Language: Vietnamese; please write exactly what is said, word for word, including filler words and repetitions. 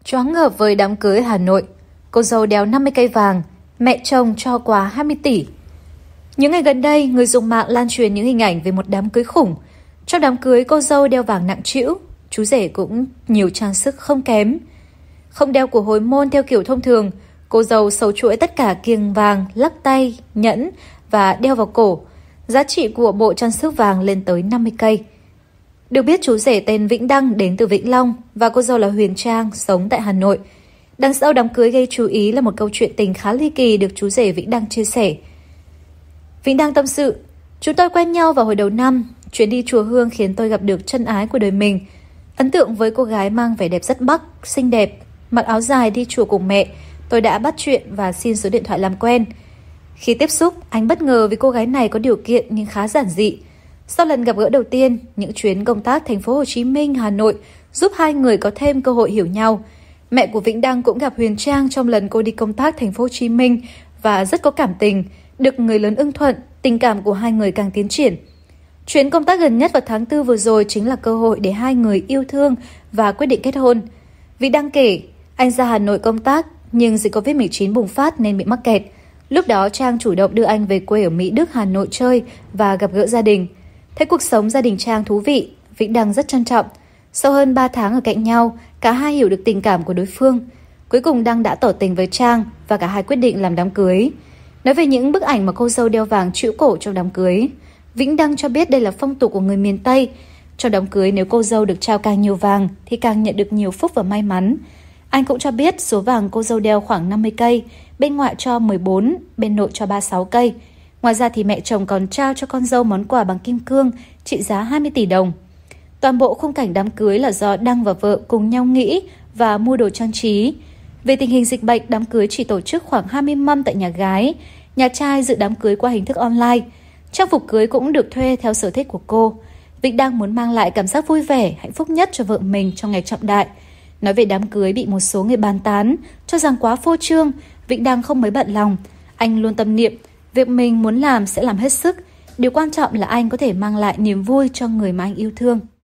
Choáng ngợp với đám cưới Hà Nội, cô dâu đeo năm mươi cây vàng, mẹ chồng cho quà hai mươi tỷ. Những ngày gần đây, người dùng mạng lan truyền những hình ảnh về một đám cưới khủng. Trong đám cưới, cô dâu đeo vàng nặng trĩu, chú rể cũng nhiều trang sức không kém. Không đeo của hồi môn theo kiểu thông thường, cô dâu sâu chuỗi tất cả kiềng vàng, lắc tay, nhẫn và đeo vào cổ. Giá trị của bộ trang sức vàng lên tới năm mươi cây. Được biết chú rể tên Vĩnh Đăng đến từ Vĩnh Long và cô dâu là Huyền Trang sống tại Hà Nội. Đằng sau đám cưới gây chú ý là một câu chuyện tình khá ly kỳ được chú rể Vĩnh Đăng chia sẻ. Vĩnh Đăng tâm sự, chúng tôi quen nhau vào hồi đầu năm, chuyến đi chùa Hương khiến tôi gặp được chân ái của đời mình. Ấn tượng với cô gái mang vẻ đẹp rất Bắc, xinh đẹp, mặc áo dài đi chùa cùng mẹ, tôi đã bắt chuyện và xin số điện thoại làm quen. Khi tiếp xúc, anh bất ngờ vì cô gái này có điều kiện nhưng khá giản dị. Sau lần gặp gỡ đầu tiên, những chuyến công tác thành phố Hồ Chí Minh, Hà Nội giúp hai người có thêm cơ hội hiểu nhau. Mẹ của Vĩnh Đăng cũng gặp Huyền Trang trong lần cô đi công tác thành phố Hồ Chí Minh và rất có cảm tình, được người lớn ưng thuận, tình cảm của hai người càng tiến triển. Chuyến công tác gần nhất vào tháng tư vừa rồi chính là cơ hội để hai người yêu thương và quyết định kết hôn. Vĩnh Đăng kể, anh ra Hà Nội công tác nhưng dịch Covid mười chín bùng phát nên bị mắc kẹt. Lúc đó Trang chủ động đưa anh về quê ở Mỹ Đức, Hà Nội chơi và gặp gỡ gia đình. Thấy cuộc sống gia đình Trang thú vị, Vĩnh Đăng rất trân trọng. Sau hơn ba tháng ở cạnh nhau, cả hai hiểu được tình cảm của đối phương. Cuối cùng Đăng đã tỏ tình với Trang và cả hai quyết định làm đám cưới. Nói về những bức ảnh mà cô dâu đeo vàng trĩu cổ trong đám cưới, Vĩnh Đăng cho biết đây là phong tục của người miền Tây. Trong đám cưới nếu cô dâu được trao càng nhiều vàng thì càng nhận được nhiều phúc và may mắn. Anh cũng cho biết số vàng cô dâu đeo khoảng năm mươi cây, bên ngoại cho mười bốn, bên nội cho ba mươi sáu cây. Ngoài ra thì mẹ chồng còn trao cho con dâu món quà bằng kim cương trị giá hai mươi tỷ đồng. Toàn bộ khung cảnh đám cưới là do Đăng và vợ cùng nhau nghĩ và mua đồ trang trí. Về tình hình dịch bệnh, đám cưới chỉ tổ chức khoảng hai mươi mâm tại nhà gái. Nhà trai dự đám cưới qua hình thức online. Trang phục cưới cũng được thuê theo sở thích của cô. Vĩnh Đăng muốn mang lại cảm giác vui vẻ, hạnh phúc nhất cho vợ mình trong ngày trọng đại. Nói về đám cưới bị một số người bàn tán, cho rằng quá phô trương, Vĩnh Đăng không mấy bận lòng. Anh luôn tâm niệm, việc mình muốn làm sẽ làm hết sức. Điều quan trọng là anh có thể mang lại niềm vui cho người mà anh yêu thương.